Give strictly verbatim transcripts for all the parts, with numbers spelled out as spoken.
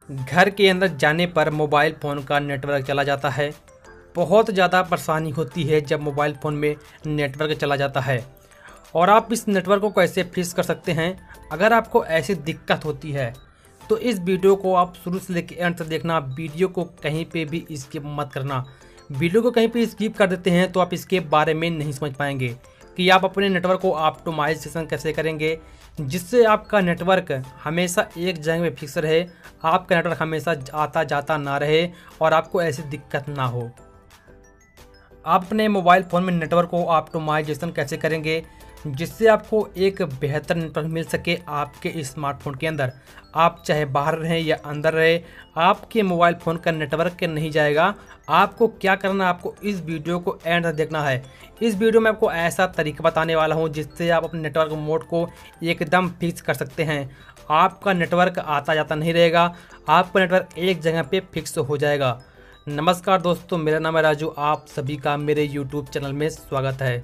घर के अंदर जाने पर मोबाइल फ़ोन का नेटवर्क चला जाता है। बहुत ज़्यादा परेशानी होती है जब मोबाइल फ़ोन में नेटवर्क चला जाता है। और आप इस नेटवर्क को कैसे फिक्स कर सकते हैं, अगर आपको ऐसी दिक्कत होती है तो इस वीडियो को आप शुरू से लेकर अंत तक देखना। वीडियो को कहीं पे भी स्किप मत करना। वीडियो को कहीं पे स्किप कर देते हैं तो आप इसके बारे में नहीं समझ पाएंगे कि आप अपने नेटवर्क को ऑप्टिमाइजेशन कैसे करेंगे, जिससे आपका नेटवर्क हमेशा एक जगह में फिक्स रहे, आपका नेटवर्क हमेशा आता जाता ना रहे और आपको ऐसी दिक्कत ना हो। आप अपने मोबाइल फ़ोन में नेटवर्क को ऑप्टिमाइजेशन कैसे करेंगे, जिससे आपको एक बेहतर नेटवर्क मिल सके आपके स्मार्टफोन के अंदर। आप चाहे बाहर रहें या अंदर रहे, आपके मोबाइल फ़ोन का नेटवर्क नहीं जाएगा। आपको क्या करना है, आपको इस वीडियो को एंड तक देखना है। इस वीडियो में आपको ऐसा तरीका बताने वाला हूं जिससे आप अपने नेटवर्क मोड को एकदम फिक्स कर सकते हैं। आपका नेटवर्क आता जाता नहीं रहेगा, आपका नेटवर्क एक जगह पे फिक्स हो जाएगा। नमस्कार दोस्तों, मेरा नाम है राजू। आप सभी का मेरे यूट्यूब चैनल में स्वागत है।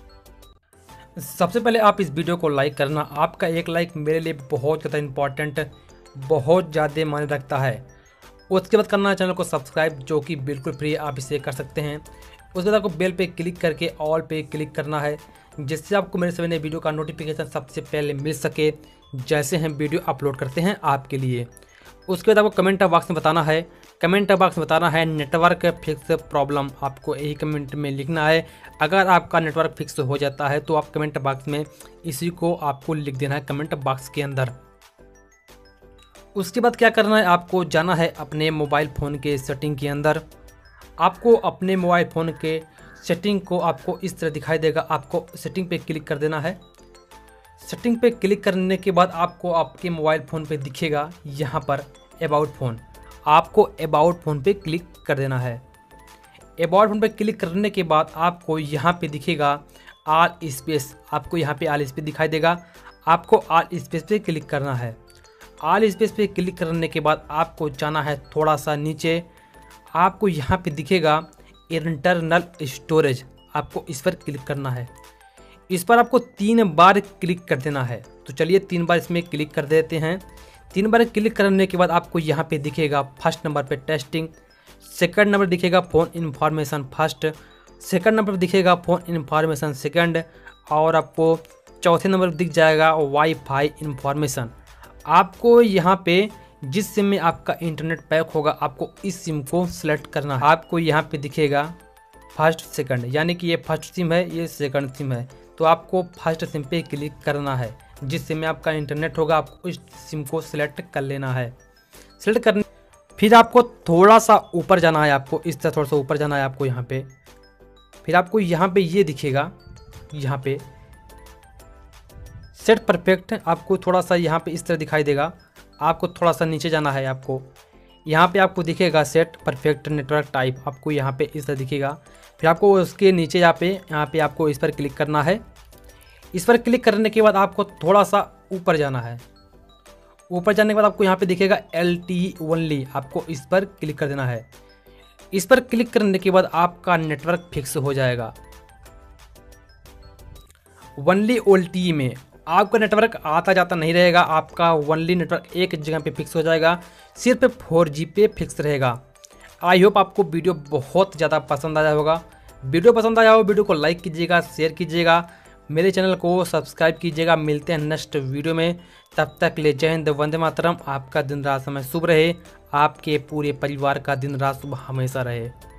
सबसे पहले आप इस वीडियो को लाइक करना। आपका एक लाइक मेरे लिए बहुत ज़्यादा इम्पॉर्टेंट, बहुत ज़्यादा मायने रखता है। उसके बाद करना है चैनल को सब्सक्राइब, जो कि बिल्कुल फ्री, आप इसे कर सकते हैं। उसके बाद आपको बेल पे क्लिक करके ऑल पे क्लिक करना है, जिससे आपको मेरे सभी नए वीडियो का नोटिफिकेशन सबसे पहले मिल सके जैसे हम वीडियो अपलोड करते हैं आपके लिए। उसके बाद आपको कमेंट बॉक्स में बताना है, कमेंट बॉक्स में बताना है नेटवर्क फिक्स प्रॉब्लम। आपको यही कमेंट में लिखना है। अगर आपका नेटवर्क फिक्स हो जाता है तो आप कमेंट बॉक्स में इसी को आपको लिख देना है कमेंट बॉक्स के अंदर। उसके बाद क्या करना है, आपको जाना है अपने मोबाइल फ़ोन के सेटिंग के अंदर। आपको अपने मोबाइल फ़ोन के सेटिंग को आपको इस तरह दिखाई देगा। आपको सेटिंग पे क्लिक कर देना है। सेटिंग पे क्लिक करने के बाद आपको आपके मोबाइल फ़ोन पे दिखेगा यहाँ पर अबाउट फ़ोन। आपको अबाउट फ़ोन पे क्लिक कर देना है। अबाउट फ़ोन पे क्लिक करने के बाद आपको यहाँ पे दिखेगा ऑल स्पेस। आपको यहाँ पे ऑल स्पेस दिखाई देगा। आपको ऑल स्पेस पे क्लिक करना है। ऑल स्पेस पे क्लिक करने के बाद आपको जाना है थोड़ा सा नीचे। आपको यहाँ पे दिखेगा इंटरनल स्टोरेज। आपको इस पर क्लिक करना है। इस पर आपको तीन बार क्लिक कर देना है। तो चलिए तीन बार इसमें क्लिक कर देते हैं। तीन बार क्लिक करने के बाद आपको यहाँ पे दिखेगा फर्स्ट नंबर पे टेस्टिंग, सेकंड नंबर दिखेगा phone information first, second number दिखेगा फ़ोन इन्फॉर्मेशन सेकंड, और आपको चौथे नंबर दिख जाएगा वाईफाई इन्फॉर्मेशन। आपको यहाँ पे जिस सिम में आपका इंटरनेट पैक होगा, आपको इस सिम को सिलेक्ट करना है। आपको यहाँ पे दिखेगा फर्स्ट सेकंड, यानी कि ये फर्स्ट सिम है, ये सेकंड सिम है। तो आपको फर्स्ट सिम पे क्लिक करना है। जिस सिम में आपका इंटरनेट होगा, आपको इस सिम को सिलेक्ट कर लेना है। सिलेक्ट करने फिर आपको थोड़ा सा ऊपर जाना है। आपको इस तरह थोड़ा सा ऊपर जाना है आपको यहाँ पे। फिर आपको यहाँ पे ये दिखेगा, यहाँ पे सेट परफेक्ट। आपको थोड़ा सा यहाँ पे इस तरह दिखाई देगा। आपको थोड़ा सा नीचे जाना है। आपको यहाँ पे आपको दिखेगा सेट परफेक्ट नेटवर्क टाइप। आपको यहाँ पे इस तरह दिखेगा। फिर आपको उसके नीचे यहाँ पे यहाँ पे आपको इस पर क्लिक करना है। इस पर क्लिक करने के बाद आपको थोड़ा सा ऊपर जाना है। ऊपर जाने के बाद आपको यहाँ पे दिखेगा एल टी ओनली। आपको इस पर क्लिक कर देना है। इस पर क्लिक करने के बाद आपका नेटवर्क फिक्स हो जाएगा। ओनली एल टी ई में आपका नेटवर्क आता जाता नहीं रहेगा। आपका ओनली नेटवर्क एक जगह पे फिक्स हो जाएगा, सिर्फ फोर जी पे फिक्स रहेगा। आई होप आपको वीडियो बहुत ज़्यादा पसंद आया होगा। वीडियो पसंद आया हो वीडियो को लाइक कीजिएगा, शेयर कीजिएगा, मेरे चैनल को सब्सक्राइब कीजिएगा। मिलते हैं नेक्स्ट वीडियो में। तब तक ले जय हिंद, वंदे मातरम। आपका दिन रात समय शुभ रहे, आपके पूरे परिवार का दिन रात शुभ हमेशा रहे।